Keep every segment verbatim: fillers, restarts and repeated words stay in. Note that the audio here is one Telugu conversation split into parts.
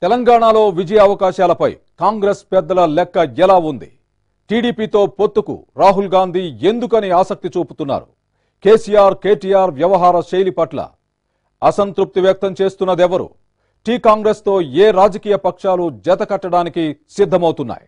తెలంగాణలో విజయ అవకాశాలపై కాంగ్రెస్ పెద్దల లెక్క ఎలా ఉంది? టీడీపీతో పొత్తుకు రాహుల్ గాంధీ ఎందుకని ఆసక్తి చూపుతున్నారు? కేసీఆర్ కేటీఆర్ వ్యవహార శైలి పట్ల అసంతృప్తి వ్యక్తం చేస్తున్నదెవరు? టీ కాంగ్రెస్ తో ఏ రాజకీయ పక్షాలు జత కట్టడానికి సిద్ధమవుతున్నాయి?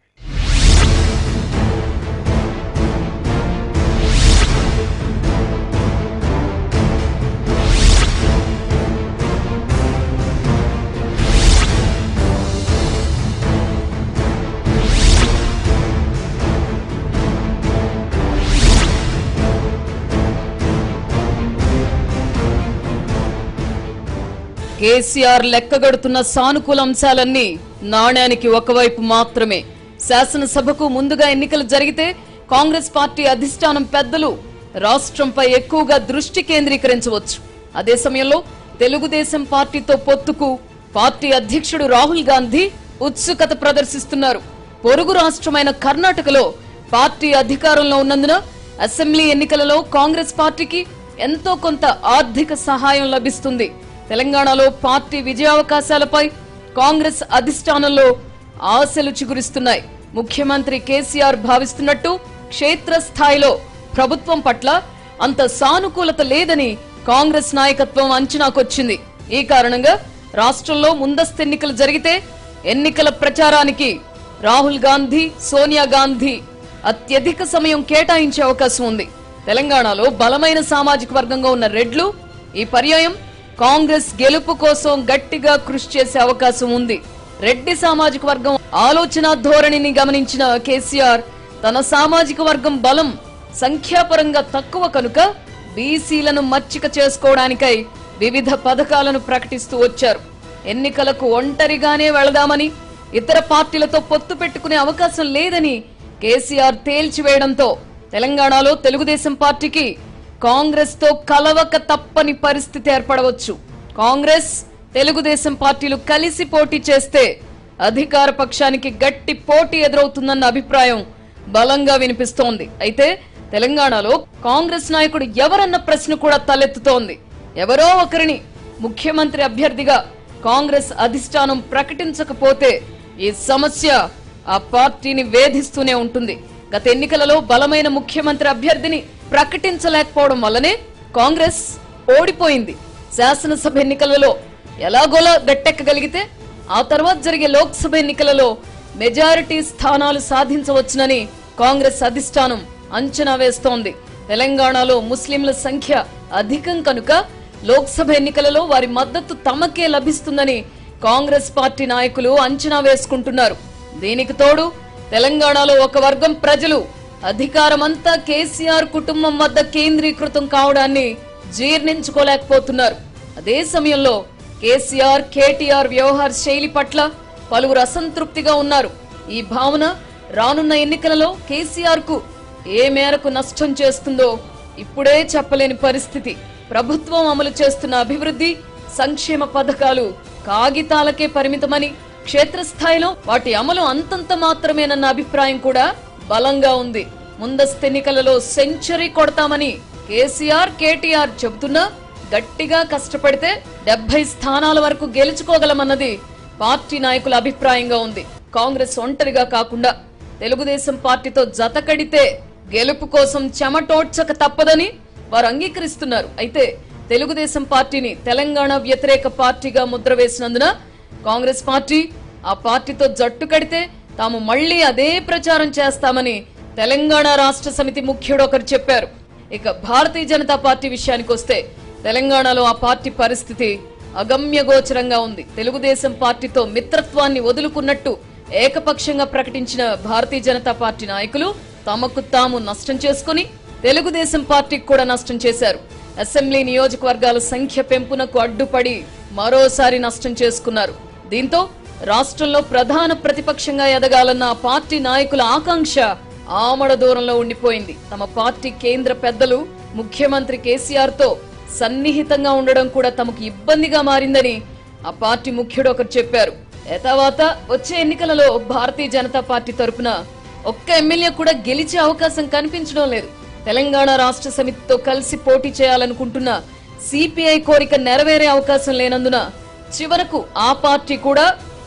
కేసీఆర్ లెక్కగడుతున్న సానుకూల అంశాలన్నీ నాణ్యానికి ఒకవైపు మాత్రమే. శాసనసభకు ముందుగా ఎన్నికలు జరిగితే కాంగ్రెస్ పార్టీ అధిష్టానం పెద్దలు రాష్ట్రంపై ఎక్కువగా దృష్టి కేంద్రీకరించవచ్చు. అదే సమయంలో తెలుగుదేశం పార్టీతో పొత్తుకు పార్టీ అధ్యక్షుడు రాహుల్ గాంధీ ఉత్సుకత ప్రదర్శిస్తున్నారు. పొరుగు రాష్ట్రమైన కర్ణాటకలో పార్టీ అధికారంలో ఉన్నందున అసెంబ్లీ ఎన్నికలలో కాంగ్రెస్ పార్టీకి ఎంతో కొంత ఆర్థిక సహాయం లభిస్తుంది. తెలంగాణలో పార్టీ విజయావకాశాలపై కాంగ్రెస్ అధిష్టానంలో ఆశలు చిగురిస్తున్నాయి. ముఖ్యమంత్రి కేసీఆర్ భావిస్తున్నట్టు క్షేత్రస్థాయిలో ప్రభుత్వం పట్ల అంత సానుకూలత లేదని కాంగ్రెస్ నాయకత్వం అంచనాకొచ్చింది. ఈ కారణంగా రాష్ట్రంలో ముందస్తు ఎన్నికలు జరిగితే ఎన్నికల ప్రచారానికి రాహుల్ గాంధీ, సోనియా గాంధీ అత్యధిక సమయం కేటాయించే అవకాశం ఉంది. తెలంగాణలో బలమైన సామాజిక వర్గంగా ఉన్న రెడ్లు ఈ పర్యాయం కాంగ్రెస్ గెలుపు కోసం గట్టిగా కృషి చేసే అవకాశం ఉంది. రెడ్డి సామాజిక వర్గం ఆలోచన ధోరణిని గమనించిన కేసీఆర్ తన సామాజిక వర్గం బలం సంఖ్యాపరంగా తక్కువ కనుక బీసీలను మచ్చిక చేసుకోవడానికై వివిధ పథకాలను ప్రకటిస్తూ వచ్చారు. ఎన్నికలకు ఒంటరిగానే వెళదామని, ఇతర పార్టీలతో పొత్తు పెట్టుకునే అవకాశం లేదని కేసీఆర్ తేల్చివేయడంతో తెలంగాణలో తెలుగుదేశం పార్టీకి కాంగ్రెస్ తో కలవక తప్పని పరిస్థితి ఏర్పడవచ్చు. కాంగ్రెస్, తెలుగుదేశం పార్టీలు కలిసి పోటీ చేస్తే అధికార పక్షానికి గట్టి పోటీ ఎదురవుతుందన్న అభిప్రాయం బలంగా వినిపిస్తోంది. అయితే తెలంగాణలో కాంగ్రెస్ నాయకుడు ఎవరన్న ప్రశ్న కూడా తలెత్తుతోంది. ఎవరో ఒకరిని ముఖ్యమంత్రి అభ్యర్థిగా కాంగ్రెస్ అధిష్టానం ప్రకటించకపోతే ఈ సమస్య ఆ పార్టీని వేధిస్తూనే ఉంటుంది. గత ఎన్నికలలో బలమైన ముఖ్యమంత్రి అభ్యర్థిని ప్రకటించలేకపోవడం వల్లనే కాంగ్రెస్ ఓడిపోయింది. శాసనసభ ఎన్నికలలో ఎలాగోలా గట్టెక్కగలిగితే ఆ తర్వాత జరిగే లోక్సభ ఎన్నికలలో మెజారిటీ స్థానాలు సాధించవచ్చునని కాంగ్రెస్ అధిష్టానం అంచనా వేస్తోంది. తెలంగాణలో ముస్లింల సంఖ్య అధికం కనుక లోక్సభ ఎన్నికలలో వారి మద్దతు తమకే లభిస్తుందని కాంగ్రెస్ పార్టీ నాయకులు అంచనా వేసుకుంటున్నారు. దీనికి తోడు తెలంగాణలో ఒక వర్గం ప్రజలు అధికారమంతా కేసీఆర్ కుటుంబం వద్ద కేంద్రీకృతం కావడాన్ని జీర్ణించుకోలేకపోతున్నారు. అదే సమయంలో కేసీఆర్ కేటీఆర్ వ్యవహార శైలి పట్ల పలువురు అసంతృప్తిగా ఉన్నారు. ఈ భావన రానున్న ఎన్నికలలో కేసీఆర్ కు ఏ మేరకు నష్టం చేస్తుందో ఇప్పుడే చెప్పలేని పరిస్థితి. ప్రభుత్వం అమలు చేస్తున్న అభివృద్ధి సంక్షేమ పథకాలు కాగితాలకే పరిమితమని, క్షేత్రస్థాయిలో వాటి అమలు అంతంత మాత్రమేనన్న అభిప్రాయం కూడా బలంగా ఉంది. ముందస్తు ఎన్నికలలో సెంచరీ కొడతామని కేసీఆర్ కేటీఆర్ చెబుతున్నా గట్టిగా కష్టపడితే డెబ్బై స్థానాల వరకు గెలుచుకోగలమన్నది పార్టీ నాయకుల అభిప్రాయంగా ఉంది. కాంగ్రెస్ ఒంటరిగా కాకుండా తెలుగుదేశం పార్టీతో జత కడితే గెలుపు కోసం చెమటోడ్చక తప్పదని వారు అంగీకరిస్తున్నారు. అయితే తెలుగుదేశం పార్టీని తెలంగాణ వ్యతిరేక పార్టీగా ముద్ర వేసినందున కాంగ్రెస్ పార్టీ ఆ పార్టీతో జట్టు కడితే తాము మళ్లీ అదే ప్రచారం చేస్తామని తెలంగాణ రాష్ట్ర సమితి ముఖ్యుడు ఒకరు చెప్పారు. ఇక భారతీయ జనతా పార్టీ విషయానికి వస్తే తెలంగాణలో ఆ పార్టీ పరిస్థితి అగమ్య గోచరంగా ఉంది. తెలుగుదేశం పార్టీతో మిత్రత్వాన్ని వదులుకున్నట్టు ఏకపక్షంగా ప్రకటించిన భారతీయ జనతా పార్టీ నాయకులు తమకు తాము నష్టం చేసుకుని తెలుగుదేశం పార్టీకి కూడా నష్టం చేశారు. అసెంబ్లీ నియోజకవర్గాల సంఖ్య పెంపునకు అడ్డుపడి మరోసారి నష్టం చేసుకున్నారు. దీంతో రాష్ట్రంలో ప్రధాన ప్రతిపక్షంగా ఎదగాలన్న పార్టీ నాయకుల ఆకాంక్ష ఆమడ దూరంలో ఉండిపోయింది. తమ పార్టీ కేంద్ర పెద్దలు ముఖ్యమంత్రి కేసీఆర్ తో సన్నిహితంగా ఉండడం కూడా తమకు ఇబ్బందిగా మారిందని ఆ పార్టీ ముఖ్యుడు ఒకరు చెప్పారు. తర్వాత వచ్చే ఎన్నికలలో భారతీయ జనతా పార్టీ తరపున ఒక్క ఎమ్మెల్యే కూడా గెలిచే అవకాశం కనిపించడం లేదు. తెలంగాణ రాష్ట్ర సమితితో కలిసి పోటీ చేయాలనుకుంటున్న సిపిఐ కోరిక నెరవేరే అవకాశం లేనందున చివరకు ఆ పార్టీ కూడా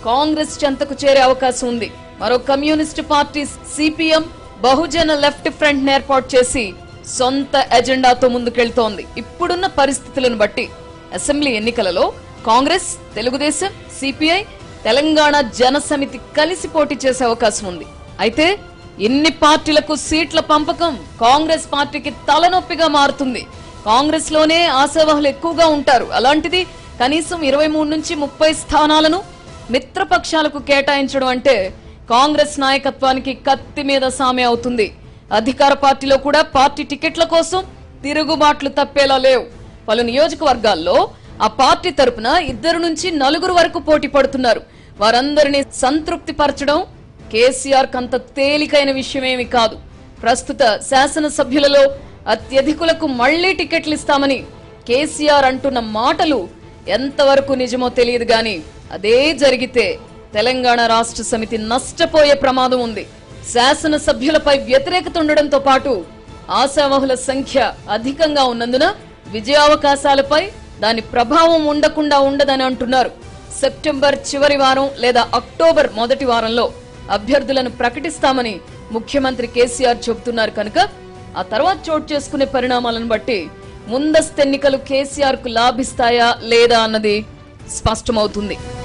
కాంగ్రెస్ చెంతకు చేరే అవకాశం ఉంది. మరో communist party CPM Bahujan left front ఏర్పాటు చేసి సొంత ఎజెండాతో ముందుకెళ్తోంది. ఇప్పుడున్న పరిస్థితులను బట్టి అసెంబ్లీ ఎన్నికలలో కాంగ్రెస్, తెలుగుదేశం, సిపిఐ, తెలంగాణ జనసమితి కలిసి పోటీ చేసే అవకాశం ఉంది. అయితే ఇన్ని పార్టీలకు సీట్ల పంపకం కాంగ్రెస్ పార్టీకి తలనొప్పిగా మారుతుంది. కాంగ్రెస్ లోనే ఆశావహులు ఎక్కువగా ఉంటారు. అలాంటిది కనీసం ఇరవై మూడు నుంచి ముప్పై స్థానాలను మిత్రపక్షాలకు కేటాయించడం అంటే కాంగ్రెస్ నాయకత్వానికి కత్తి మీద సామె అవుతుంది. అధికార పార్టీలో కూడా పార్టీ టికెట్ల కోసం తిరుగుబాట్లు తప్పేలా లేవు. పలు నియోజకవర్గాల్లో ఆ పార్టీ తరపున ఇద్దరు నుంచి నలుగురు వరకు పోటీ పడుతున్నారు. వారందరినీ సంతృప్తి పరచడం కేసీఆర్ కంత తేలికైన విషయమేమి కాదు. ప్రస్తుత శాసనసభ్యులలో అత్యధికులకు మళ్లీ టికెట్లు ఇస్తామని కేసీఆర్ అంటున్న మాటలు ఎంతవరకు నిజమో తెలియదు గాని అదే జరిగితే తెలంగాణ రాష్ట్ర సమితి నష్టపోయే ప్రమాదం ఉంది. శాసనసభ్యులపై వ్యతిరేకత ఉండడంతో పాటు ఆశావహుల సంఖ్య అధికంగా ఉన్నందున విజయావకాశాలపై దాని ప్రభావం ఉండకుండా ఉండదని అంటున్నారు. సెప్టెంబర్ చివరి వారం లేదా అక్టోబర్ మొదటి వారంలో అభ్యర్థులను ప్రకటిస్తామని ముఖ్యమంత్రి కేసీఆర్ చెబుతున్నారు. కనుక ఆ తర్వాత చోటు చేసుకునే పరిణామాలను బట్టి ముందస్తు ఎన్నికలు కేసీఆర్ కు లాభిస్తాయా లేదా అన్నది స్పష్టమవుతుంది.